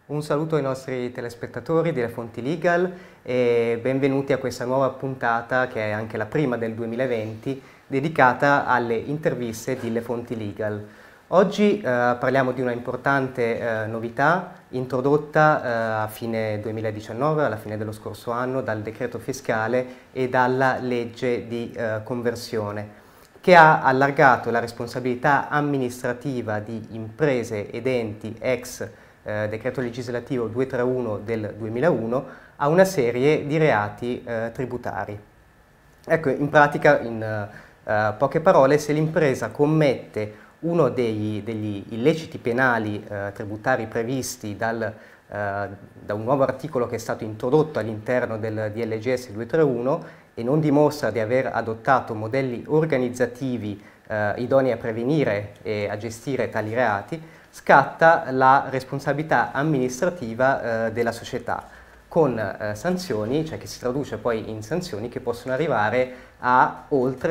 Un saluto ai nostri telespettatori delle Fonti Legal e benvenuti a questa nuova puntata, che è anche la prima del 2020, dedicata alle interviste di Le Fonti Legal. Oggi parliamo di una importante novità introdotta a fine 2019, alla fine dello scorso anno, dal decreto fiscale e dalla legge di conversione, che ha allargato la responsabilità amministrativa di imprese ed enti ex decreto legislativo 231 del 2001 a una serie di reati tributari. Ecco, in pratica, in poche parole, se l'impresa commette uno degli illeciti penali tributari previsti da un nuovo articolo che è stato introdotto all'interno del DLGS 231 e non dimostra di aver adottato modelli organizzativi idonei a prevenire e a gestire tali reati, scatta la responsabilità amministrativa della società con sanzioni, cioè che si traduce poi in sanzioni che possono arrivare a oltre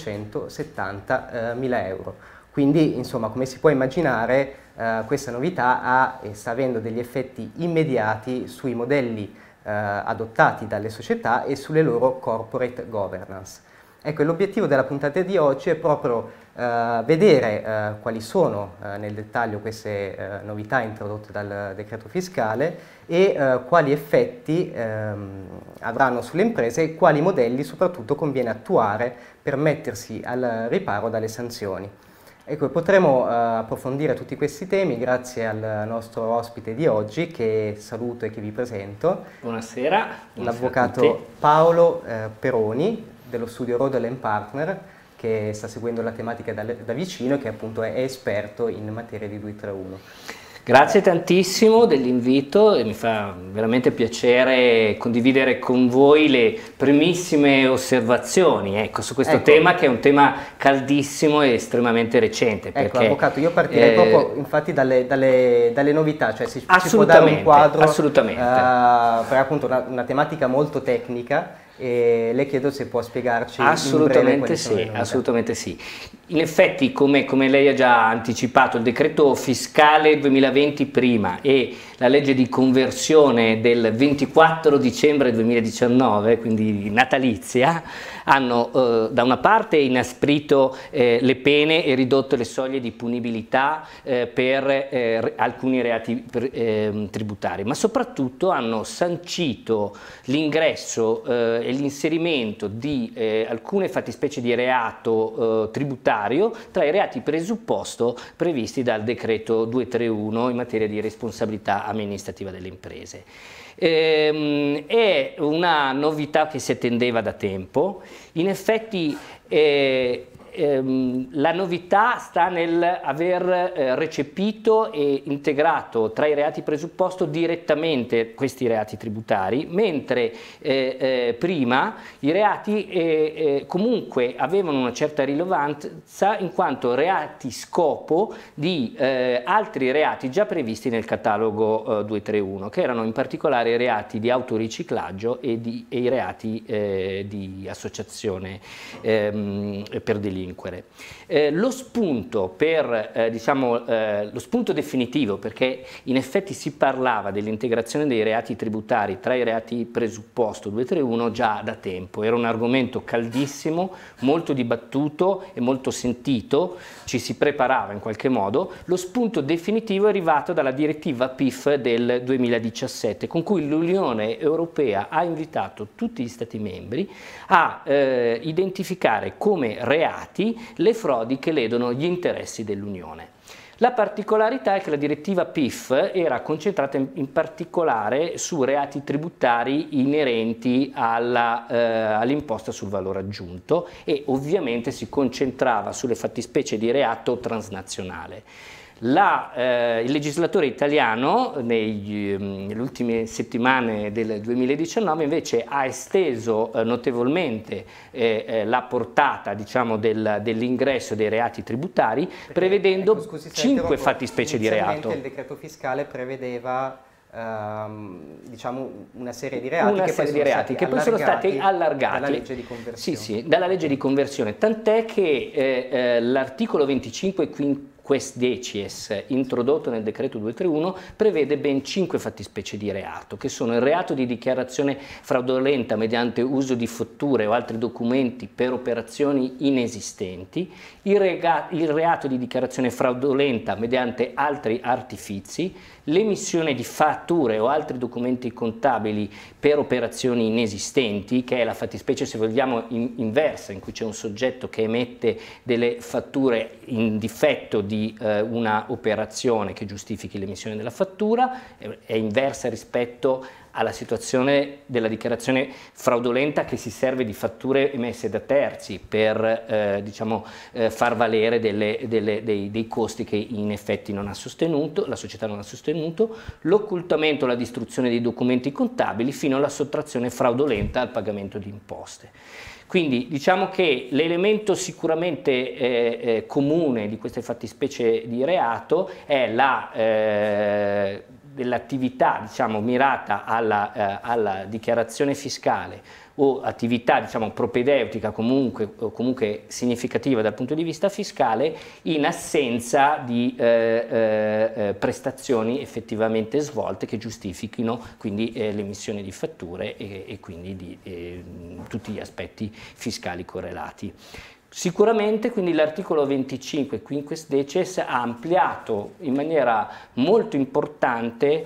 770.000 euro. Quindi, insomma, come si può immaginare, questa novità sta avendo degli effetti immediati sui modelli adottati dalle società e sulle loro corporate governance. Ecco, l'obiettivo della puntata di oggi è proprio vedere quali sono nel dettaglio queste novità introdotte dal decreto fiscale e quali effetti avranno sulle imprese e quali modelli soprattutto conviene attuare per mettersi al riparo dalle sanzioni. Ecco, potremo approfondire tutti questi temi grazie al nostro ospite di oggi, che saluto e che vi presento. Buonasera. L'avvocato Paolo Peroni dello studio Rodel & Partner, che sta seguendo la tematica da vicino e che appunto è esperto in materia di 231. Grazie tantissimo dell'invito e mi fa veramente piacere condividere con voi le primissime osservazioni, ecco, su questo tema, che è un tema caldissimo e estremamente recente. Ecco, perché, avvocato, io partirei proprio infatti dalle novità, cioè ci può dare un quadro, assolutamente. Per appunto una tematica molto tecnica, e le chiedo se può spiegarci assolutamente sì, assolutamente sì. In effetti, come lei ha già anticipato, il decreto fiscale 2020 prima e la legge di conversione del 24 dicembre 2019, quindi natalizia, hanno da una parte inasprito le pene e ridotto le soglie di punibilità per alcuni reati tributari, ma soprattutto hanno sancito l'ingresso e l'inserimento di alcune fattispecie di reato tributario tra i reati presupposto previsti dal decreto 231 in materia di responsabilità amministrativa delle imprese. È una novità che si attendeva da tempo. In effetti la novità sta nel aver recepito e integrato tra i reati presupposto direttamente questi reati tributari, mentre prima i reati comunque avevano una certa rilevanza in quanto reati scopo di altri reati già previsti nel catalogo 231, che erano in particolare i reati di autoriciclaggio e i reati di associazione per delinquere. Lo spunto lo spunto definitivo, perché in effetti si parlava dell'integrazione dei reati tributari tra i reati presupposto 231 già da tempo, era un argomento caldissimo, molto dibattuto e molto sentito, ci si preparava in qualche modo. Lo spunto definitivo è arrivato dalla direttiva PIF del 2017, con cui l'Unione Europea ha invitato tutti gli Stati membri a identificare come reati le frodi che ledono gli interessi dell'Unione. La particolarità è che la direttiva PIF era concentrata in particolare su reati tributari inerenti all'imposta sul valore aggiunto e ovviamente si concentrava sulle fattispecie di reato transnazionale. Il legislatore italiano nelle ultime settimane del 2019 invece ha esteso notevolmente la portata, diciamo, dell'ingresso dei reati tributari, prevedendo 5 fattispecie di reato. Il decreto fiscale prevedeva diciamo una serie di reati che poi sono stati allargati dalla legge di conversione. Sì, dalla legge di conversione, tant'è che l'articolo 25 quest decies introdotto nel decreto 231 prevede ben 5 fattispecie di reato, che sono il reato di dichiarazione fraudolenta mediante uso di fatture o altri documenti per operazioni inesistenti, il reato di dichiarazione fraudolenta mediante altri artifizi, l'emissione di fatture o altri documenti contabili per operazioni inesistenti, che è la fattispecie, se vogliamo, inversa, in cui c'è un soggetto che emette delle fatture in difetto di una operazione che giustifichi l'emissione della fattura, è inversa rispetto alla situazione della dichiarazione fraudolenta che si serve di fatture emesse da terzi per far valere dei costi che in effetti non ha sostenuto, la società non ha sostenuto, l'occultamento o la distruzione dei documenti contabili fino alla sottrazione fraudolenta al pagamento di imposte. Quindi diciamo che l'elemento sicuramente comune di queste fattispecie di reato è dell'attività mirata alla dichiarazione fiscale o attività propedeutica o comunque significativa dal punto di vista fiscale in assenza di prestazioni effettivamente svolte che giustifichino quindi l'emissione di fatture e quindi di tutti gli aspetti fiscali correlati. Sicuramente quindi l'articolo 25 quinques decies ha ampliato in maniera molto importante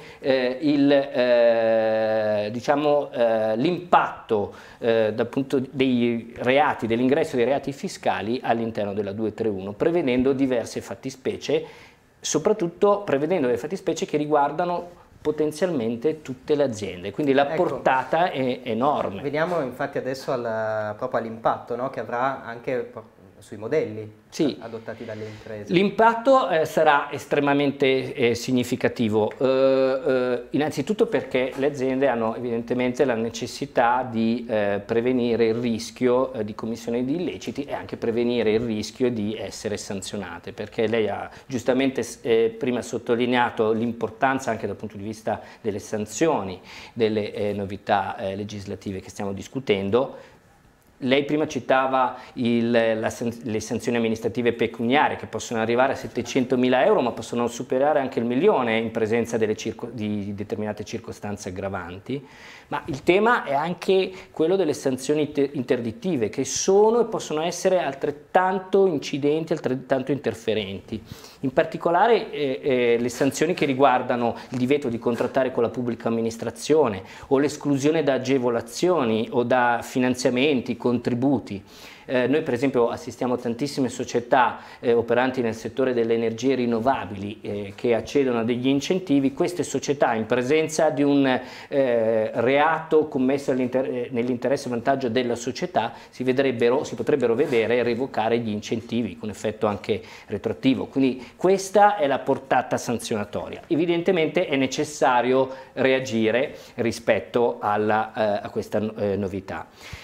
l'impatto dal punto dei reati, dell'ingresso dei reati fiscali all'interno della 231, prevedendo diverse fattispecie, soprattutto prevedendo delle fattispecie che riguardano potenzialmente tutte le aziende, quindi la portata è enorme. Veniamo infatti adesso proprio all'impatto, no? Che avrà anche sui modelli adottati dalle imprese. L'impatto sarà estremamente significativo, innanzitutto perché le aziende hanno evidentemente la necessità di prevenire il rischio di commissione di illeciti e anche prevenire il rischio di essere sanzionate, perché lei ha giustamente prima sottolineato l'importanza anche dal punto di vista delle sanzioni, delle novità legislative che stiamo discutendo. Lei prima citava le sanzioni amministrative pecuniarie che possono arrivare a 700.000 euro ma possono superare anche il 1.000.000 in presenza di determinate circostanze aggravanti, ma il tema è anche quello delle sanzioni interdittive che sono e possono essere altrettanto incidenti, altrettanto interferenti. In particolare le sanzioni che riguardano il divieto di contrattare con la pubblica amministrazione o l'esclusione da agevolazioni o da finanziamenti, contributi. Noi per esempio assistiamo a tantissime società operanti nel settore delle energie rinnovabili che accedono a degli incentivi. Queste società in presenza di un reato commesso nell'interesse e vantaggio della società si potrebbero vedere revocare gli incentivi con effetto anche retroattivo. Quindi questa è la portata sanzionatoria. Evidentemente è necessario reagire rispetto a questa novità.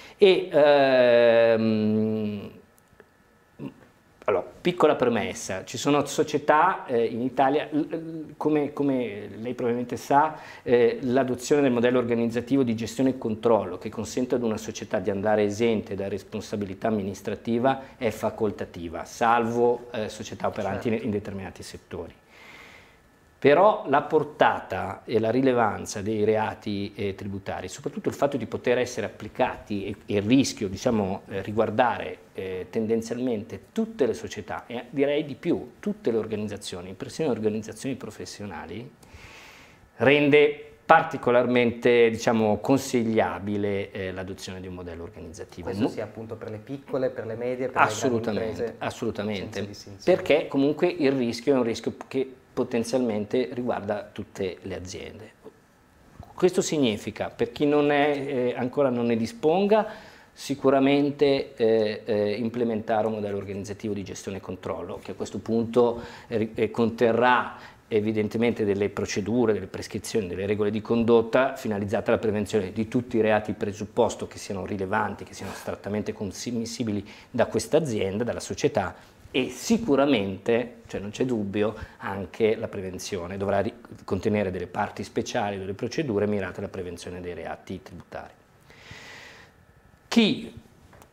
Allora, piccola premessa, ci sono società in Italia, come lei probabilmente sa, l'adozione del modello organizzativo di gestione e controllo che consente ad una società di andare esente da responsabilità amministrativa è facoltativa, salvo società operanti in determinati settori. Però la portata e la rilevanza dei reati tributari, soprattutto il fatto di poter essere applicati e il rischio riguardare tendenzialmente tutte le società e direi di più tutte le organizzazioni, persino le organizzazioni professionali, rende particolarmente consigliabile l'adozione di un modello organizzativo. Questo sia appunto per le piccole, per le medie, per le grandi imprese. Assolutamente, perché comunque il rischio è un rischio che potenzialmente riguarda tutte le aziende. Questo significa, per chi ancora non ne disponga, sicuramente implementare un modello organizzativo di gestione e controllo, che a questo punto conterrà evidentemente delle procedure, delle prescrizioni, delle regole di condotta finalizzate alla prevenzione di tutti i reati presupposto che siano rilevanti, che siano strettamente commissibili da questa azienda, dalla società, e sicuramente, cioè non c'è dubbio, anche la prevenzione dovrà contenere delle parti speciali, delle procedure mirate alla prevenzione dei reati tributari. Chi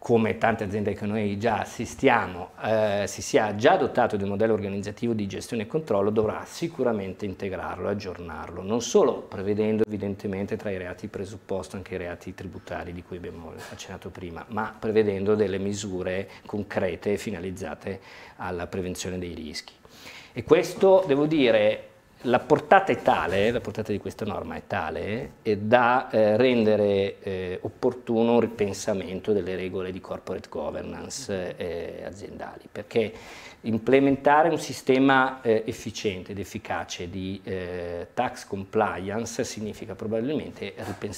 come tante aziende che noi già assistiamo, si sia già dotato di un modello organizzativo di gestione e controllo, dovrà sicuramente integrarlo, aggiornarlo, non solo prevedendo evidentemente tra i reati presupposto anche i reati tributari di cui abbiamo accennato prima, ma prevedendo delle misure concrete finalizzate alla prevenzione dei rischi. E questo, devo dire, la portata è tale, la portata di questa norma è tale da rendere opportuno un ripensamento delle regole di corporate governance aziendali, perché implementare un sistema efficiente ed efficace di tax compliance significa probabilmente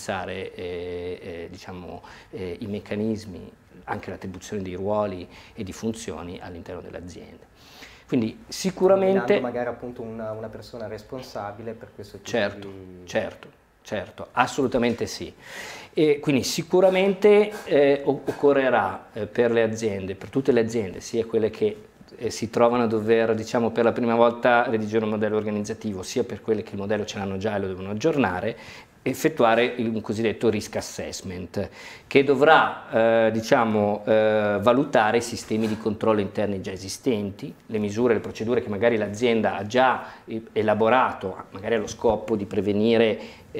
ripensare diciamo, i meccanismi, anche l'attribuzione di ruoli e di funzioni all'interno delle aziende. Quindi sicuramente... magari appunto una persona responsabile per questo tipo certo, di... Certo, assolutamente sì. E quindi sicuramente occorrerà per le aziende, per tutte le aziende, sia quelle che si trovano a dover, diciamo, per la prima volta redigere un modello organizzativo, sia per quelle che il modello ce l'hanno già e lo devono aggiornare, effettuare un cosiddetto risk assessment che dovrà diciamo, valutare i sistemi di controllo interni già esistenti, le misure, le procedure che magari l'azienda ha già elaborato, magari allo scopo di prevenire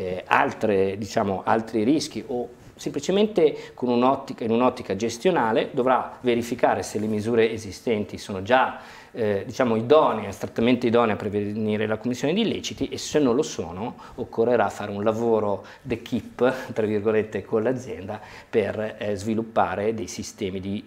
diciamo, altri rischi o semplicemente con in un'ottica gestionale dovrà verificare se le misure esistenti sono già diciamo idonee, astrattamente idonee a prevenire la commissione di illeciti, e se non lo sono occorrerà fare un lavoro d'équipe, tra virgolette, con l'azienda per sviluppare dei sistemi di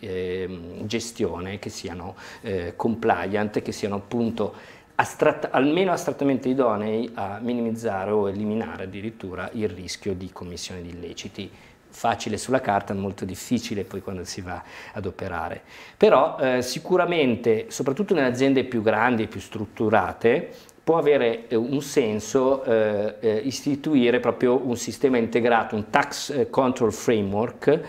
gestione che siano compliant, che siano appunto almeno astrattamente idonei a minimizzare o eliminare addirittura il rischio di commissione di illeciti. Facile sulla carta, molto difficile poi quando si va ad operare. Però sicuramente, soprattutto nelle aziende più grandi e più strutturate, può avere un senso istituire proprio un sistema integrato, un tax control framework,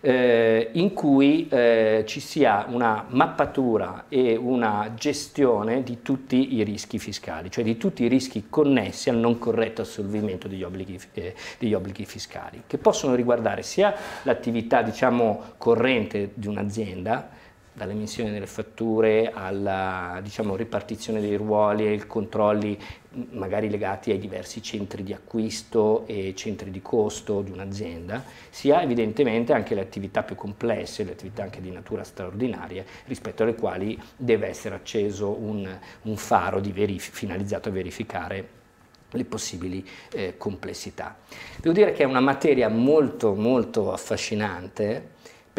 in cui ci sia una mappatura e una gestione di tutti i rischi fiscali, cioè di tutti i rischi connessi al non corretto assolvimento degli obblighi fiscali, che possono riguardare sia l'attività, diciamo, corrente di un'azienda, dall'emissione delle fatture alla, diciamo, ripartizione dei ruoli e i controlli magari legati ai diversi centri di acquisto e centri di costo di un'azienda, sia evidentemente anche le attività più complesse, le attività anche di natura straordinaria, rispetto alle quali deve essere acceso un faro finalizzato a verificare le possibili complessità. Devo dire che è una materia molto molto affascinante,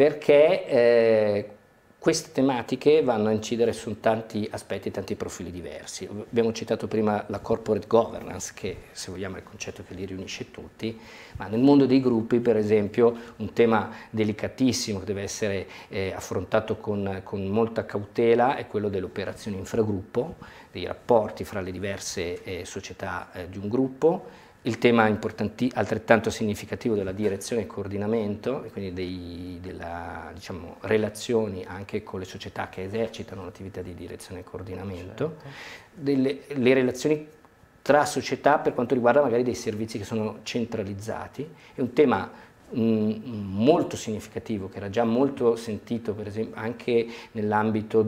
perché queste tematiche vanno a incidere su tanti aspetti, tanti profili diversi. Abbiamo citato prima la corporate governance, che se vogliamo è il concetto che li riunisce tutti, ma nel mondo dei gruppi, per esempio, un tema delicatissimo che deve essere affrontato con molta cautela è quello delle operazioni infragruppo, dei rapporti fra le diverse società di un gruppo. Il tema altrettanto significativo della direzione e coordinamento, e quindi della, diciamo, relazioni anche con le società che esercitano l'attività di direzione e coordinamento, certo. Le relazioni tra società per quanto riguarda magari dei servizi che sono centralizzati. È un tema molto significativo, che era già molto sentito per esempio anche nell'ambito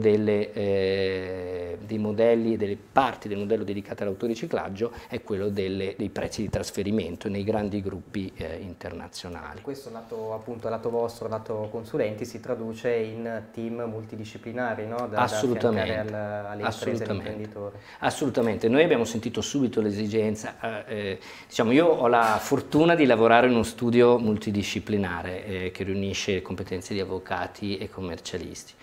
dei modelli e delle parti del modello dedicate all'autoriciclaggio, è quello dei prezzi di trasferimento nei grandi gruppi internazionali. Questo appunto lato vostro, lato consulenti, si traduce in team multidisciplinari, no? Da affiancare alle imprese e agli imprenditori. Assolutamente, noi abbiamo sentito subito l'esigenza, diciamo, io ho la fortuna di lavorare in uno studio multidisciplinare che riunisce competenze di avvocati e commercialisti.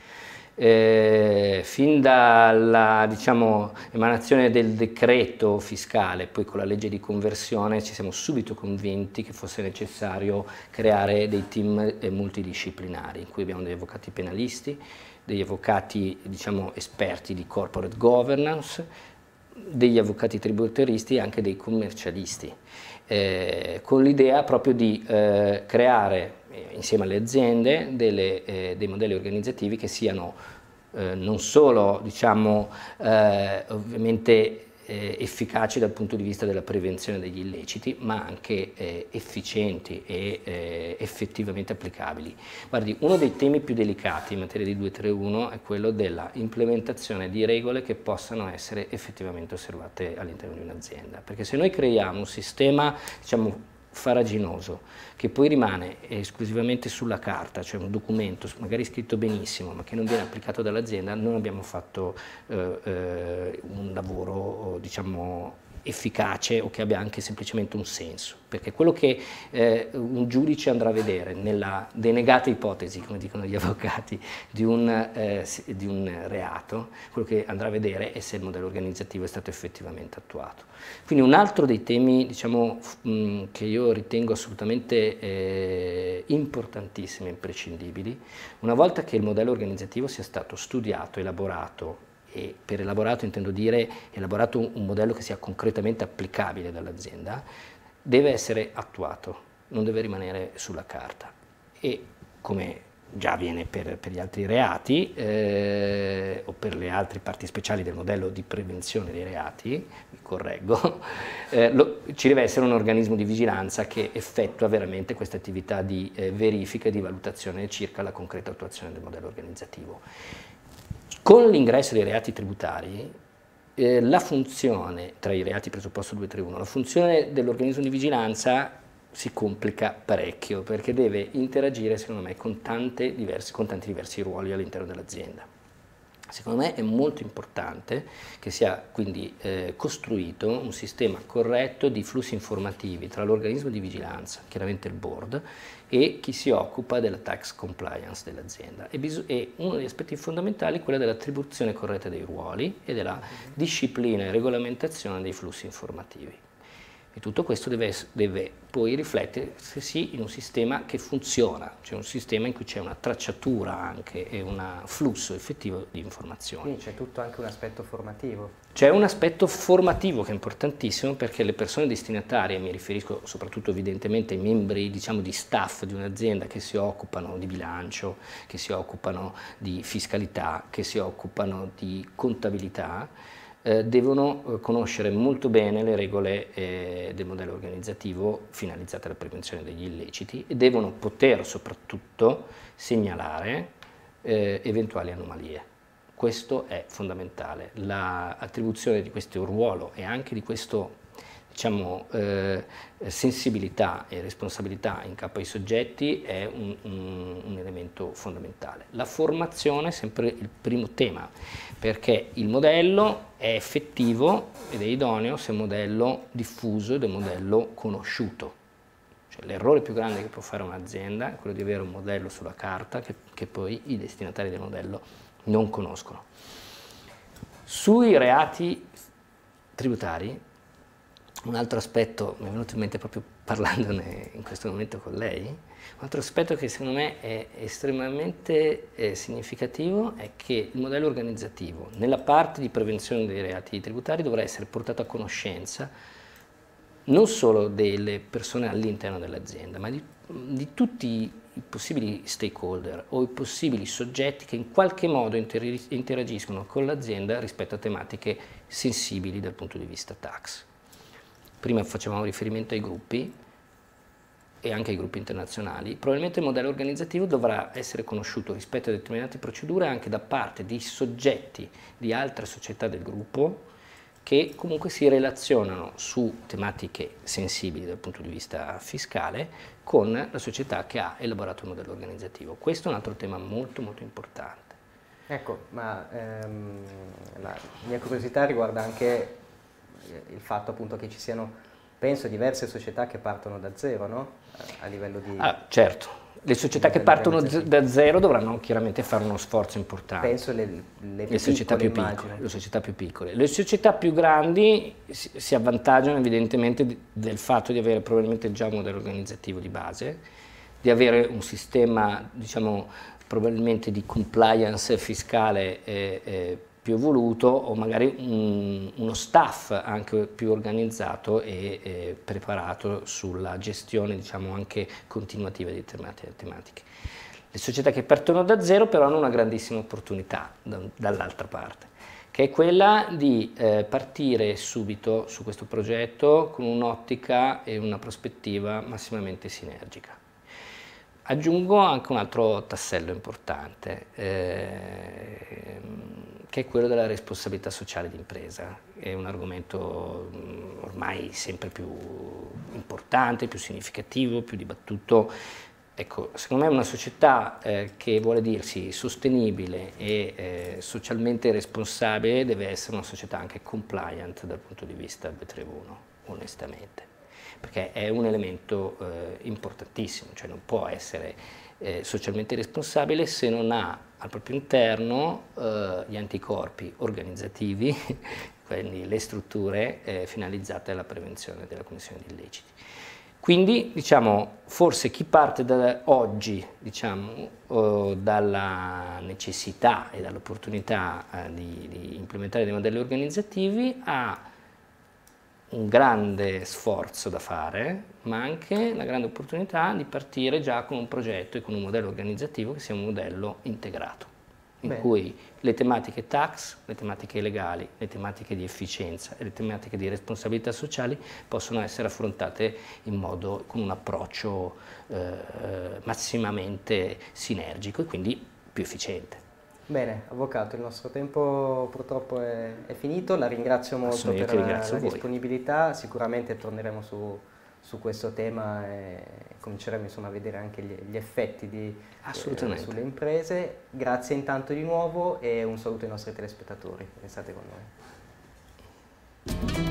Fin dalla, diciamo, emanazione del decreto fiscale, poi con la legge di conversione, ci siamo subito convinti che fosse necessario creare dei team multidisciplinari, in cui abbiamo degli avvocati penalisti, degli avvocati, diciamo, esperti di corporate governance, degli avvocati tributeristi e anche dei commercialisti, con l'idea proprio di creare insieme alle aziende dei modelli organizzativi che siano non solo, diciamo, ovviamente efficaci dal punto di vista della prevenzione degli illeciti, ma anche efficienti e effettivamente applicabili. Guardi, uno dei temi più delicati in materia di 231 è quello della implementazione di regole che possano essere effettivamente osservate all'interno di un'azienda, perché se noi creiamo un sistema, diciamo, farraginoso, che poi rimane esclusivamente sulla carta, cioè un documento magari scritto benissimo ma che non viene applicato dall'azienda, non abbiamo fatto un lavoro, diciamo, efficace o che abbia anche semplicemente un senso, perché quello che un giudice andrà a vedere nella denegata ipotesi, come dicono gli avvocati, di un reato, quello che andrà a vedere è se il modello organizzativo è stato effettivamente attuato. Quindi un altro dei temi, diciamo, che io ritengo assolutamente importantissimi e imprescindibili, una volta che il modello organizzativo sia stato studiato, elaborato, e per elaborato intendo dire elaborato un modello che sia concretamente applicabile dall'azienda, deve essere attuato, non deve rimanere sulla carta. E come già avviene per gli altri reati o per le altre parti speciali del modello di prevenzione dei reati, mi correggo, ci deve essere un organismo di vigilanza che effettua veramente questa attività di verifica e di valutazione circa la concreta attuazione del modello organizzativo. Con l'ingresso dei reati tributari, la funzione, tra i reati presupposto 231, la funzione dell'organismo di vigilanza si complica parecchio, perché deve interagire, secondo me, con tanti diversi ruoli all'interno dell'azienda. Secondo me è molto importante che sia quindi costruito un sistema corretto di flussi informativi tra l'organismo di vigilanza, chiaramente il board, e chi si occupa della tax compliance dell'azienda. E uno degli aspetti fondamentali è quello dell'attribuzione corretta dei ruoli e della disciplina e regolamentazione dei flussi informativi. E tutto questo deve poi riflettersi in un sistema che funziona, cioè un sistema in cui c'è una tracciatura anche e un flusso effettivo di informazioni. Quindi c'è tutto anche un aspetto formativo. C'è un aspetto formativo che è importantissimo, perché le persone destinatarie, mi riferisco soprattutto evidentemente ai membri, diciamo, di staff di un'azienda che si occupano di bilancio, che si occupano di fiscalità, che si occupano di contabilità, devono conoscere molto bene le regole del modello organizzativo finalizzate alla prevenzione degli illeciti e devono poter soprattutto segnalare eventuali anomalie. Questo è fondamentale. L'attribuzione di questo ruolo e anche di questo, diciamo, sensibilità e responsabilità in capo ai soggetti è un elemento fondamentale. La formazione è sempre il primo tema, perché il modello è effettivo ed è idoneo se è un modello diffuso ed è un modello conosciuto. Cioè, l'errore più grande che può fare un'azienda è quello di avere un modello sulla carta che poi i destinatari del modello non conoscono. Sui reati tributari, un altro aspetto, mi è venuto in mente proprio parlandone in questo momento con lei, un altro aspetto che secondo me è estremamente significativo è che il modello organizzativo nella parte di prevenzione dei reati tributari dovrà essere portato a conoscenza non solo delle persone all'interno dell'azienda, ma di tutti i possibili stakeholder o i possibili soggetti che in qualche modo interagiscono con l'azienda rispetto a tematiche sensibili dal punto di vista tax. Prima facevamo riferimento ai gruppi e anche ai gruppi internazionali. Probabilmente il modello organizzativo dovrà essere conosciuto rispetto a determinate procedure anche da parte di soggetti di altre società del gruppo che comunque si relazionano su tematiche sensibili dal punto di vista fiscale con la società che ha elaborato il modello organizzativo. Questo è un altro tema molto molto importante. Ecco, ma la mia curiosità riguarda anche il fatto appunto che ci siano, penso, diverse società che partono da zero, no? A livello di... certo. Le società che partono da zero dovranno chiaramente fare uno sforzo importante. Penso le società più piccole, le società più piccole. Le società più grandi si avvantaggiano evidentemente del fatto di avere probabilmente già un modello organizzativo di base, di avere un sistema, diciamo, probabilmente di compliance fiscale più evoluto o magari uno staff anche più organizzato e preparato sulla gestione, diciamo, anche continuativa di determinate tematiche. Le società che partono da zero però hanno una grandissima opportunità dall'altra parte, che è quella di partire subito su questo progetto con un'ottica e una prospettiva massimamente sinergica. Aggiungo anche un altro tassello importante, che è quello della responsabilità sociale d'impresa. È un argomento ormai sempre più importante, più significativo, più dibattuto. Ecco, secondo me una società che vuole dirsi sostenibile e socialmente responsabile deve essere una società anche compliant dal punto di vista 231, onestamente, perché è un elemento importantissimo, cioè non può essere socialmente responsabile se non ha al proprio interno gli anticorpi organizzativi, quindi le strutture finalizzate alla prevenzione della commissione di illeciti. Quindi, diciamo, forse chi parte da oggi, diciamo, dalla necessità e dall'opportunità di implementare dei modelli organizzativi ha un grande sforzo da fare, ma anche la grande opportunità di partire già con un progetto e con un modello organizzativo che sia un modello integrato, in cui le tematiche tax, le tematiche legali, le tematiche di efficienza e le tematiche di responsabilità sociali possono essere affrontate con un approccio massimamente sinergico e quindi più efficiente. Bene, Avvocato, il nostro tempo purtroppo è finito, la ringrazio molto per la disponibilità, sicuramente torneremo su questo tema e cominceremo insomma a vedere anche gli effetti sulle imprese. Grazie intanto di nuovo e un saluto ai nostri telespettatori, restate con noi.